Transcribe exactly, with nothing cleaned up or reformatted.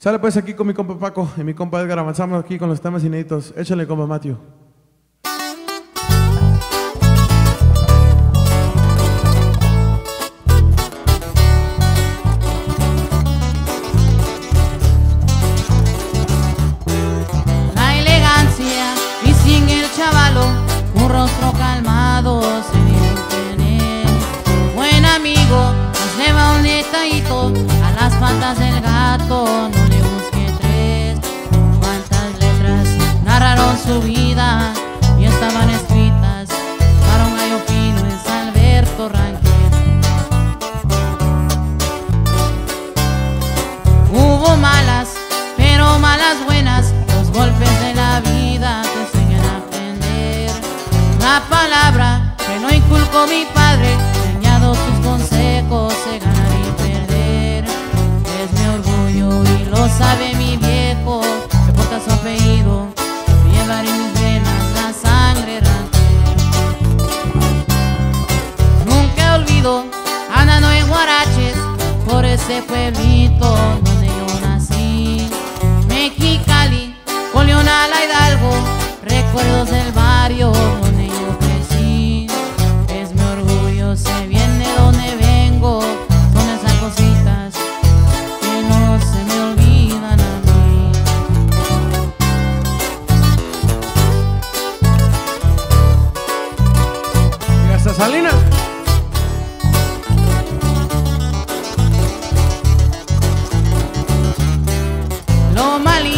Sale pues aquí con mi compa Paco y mi compa Edgar, avanzamos aquí con los temas inéditos. Échale, compa Matthew. La elegancia y sin el chavalo, un rostro calmado se debe tener. Buen amigo, nos lleva un detallito a las patas del gato. No le busque tres, cuántas letras narraron su vida y estaban escritas para un gallo fino. Es Alberto Rangel. Hubo malas, pero malas buenas. Los golpes de la vida te enseñan a aprender. La palabra que no inculcó mi padre, enseñado sus consejos de ganar y perder. Es mi orgullo y lo sabe mi viejo, que porta su apellido, llevar en mis venas la sangre Rangel. Nunca olvido andando en Guaraches por ese pueblito donde yo nací. Mexicali, con Leonala Hidalgo, recuerdos del barrio donde yo crecí. Es mi orgullo, sé bien de dónde vengo, son esas cositas que no se me olvidan a mí. Y hasta Salinas. Lo mal